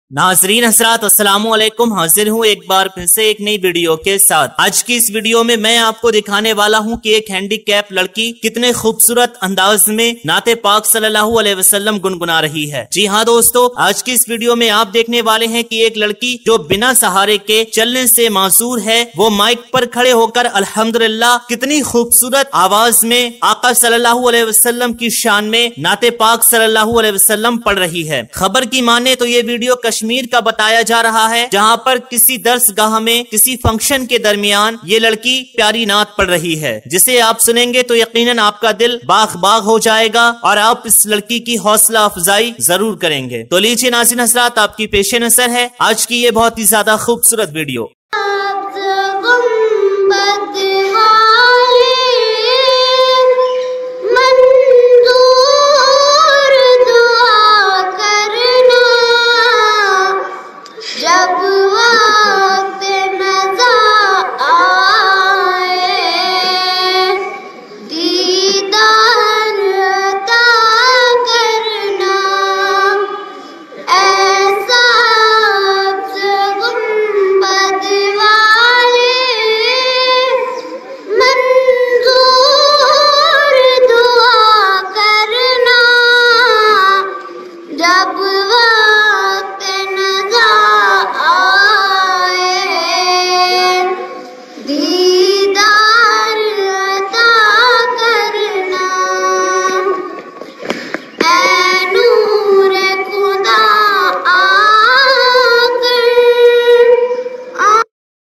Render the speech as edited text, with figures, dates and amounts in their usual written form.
नाजरीन हजरात अस्सलामु अलैकुम। हाजिर हूँ एक बार फिर से एक नई वीडियो के साथ। आज की इस वीडियो में मैं आपको दिखाने वाला हूँ कि एक हैंडीकैप लड़की कितने खूबसूरत अंदाज में नाते पाक सल्लल्लाहु अलैहि वसल्लम गुनगुना रही है। जी हाँ दोस्तों, आज की इस वीडियो में आप देखने वाले हैं कि एक लड़की जो बिना सहारे के चलने से मासूर है, वो माइक पर खड़े होकर अल्हम्दुलिल्लाह कितनी खूबसूरत आवाज में आका सल्लल्लाहु अलैहि वसल्लम की शान में नाते पाक सल्लल्लाहु अलैहि वसल्लम पढ़ रही है। खबर की माने तो ये वीडियो कश्मीर का बताया जा रहा है, जहां पर किसी दर्सगाह में किसी फंक्शन के दरमियान ये लड़की प्यारी नात पढ़ रही है, जिसे आप सुनेंगे तो यकीनन आपका दिल बाग बाग हो जाएगा और आप इस लड़की की हौसला अफजाई जरूर करेंगे। तो लीजिए नाज़रीन हज़रात, आपकी पेशे नज़र है आज की ये बहुत ही ज्यादा खूबसूरत वीडियो।